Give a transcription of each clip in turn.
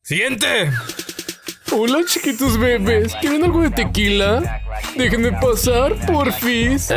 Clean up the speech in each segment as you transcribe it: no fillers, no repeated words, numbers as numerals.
¡Siguiente! Hola, chiquitos bebés. ¿Quieren algo de tequila? Déjenme pasar, porfis.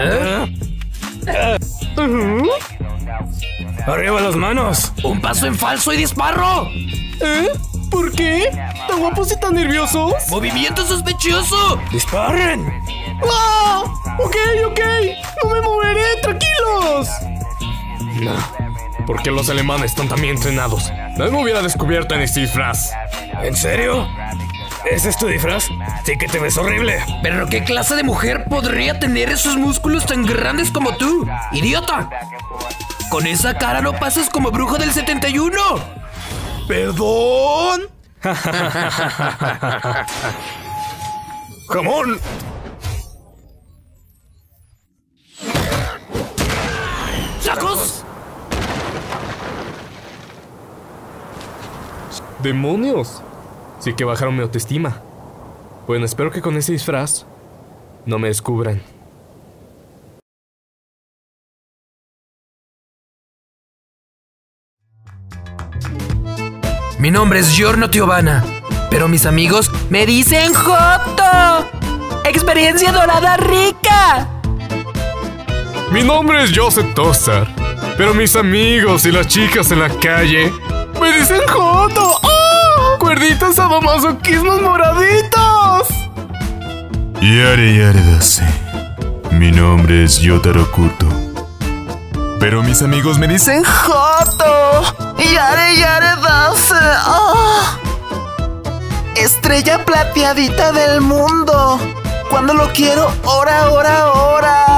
¡Arriba las manos! ¡Un paso en falso y disparo! ¿Por qué? ¿Tan guapos y tan nerviosos? ¡Movimiento sospechoso! ¡Disparen! ¡Ah! Ok. No me moveré, tranquilos. No. ¿Por qué los alemanes están tan bien entrenados? No me hubiera descubierto en este disfraz. ¿En serio? ¿Ese es tu disfraz? Sí que te ves horrible. ¿Pero qué clase de mujer podría tener esos músculos tan grandes como tú? ¡Idiota! Con esa cara no pasas como brujo del 71. ¿Perdón? ¡Jamón! ¡Sacos! ¡Demonios! Sí que bajaron mi autoestima. Bueno, espero que con ese disfraz no me descubran. Mi nombre es Giorno Tiovana, pero mis amigos me dicen Joto. ¡Experiencia dorada rica! Mi nombre es Joseph Tosar, pero mis amigos y las chicas en la calle me dicen Joto. ¡Oh! ¡Cuerditos sadomasoquismos moraditos! Yare dase. Mi nombre es Yotaro Kuto, pero mis amigos me dicen Joto. Yare dase. Oh. Estrella plateadita del mundo. Cuando lo quiero, ora.